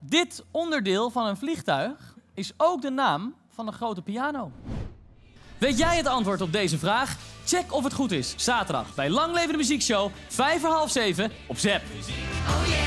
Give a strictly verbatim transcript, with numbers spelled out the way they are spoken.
Dit onderdeel van een vliegtuig is ook de naam van een grote piano. Weet jij het antwoord op deze vraag? Check of het goed is. Zaterdag bij Lang Leven de Muziekshow, vijf voor half zeven op Zep. Oh yeah.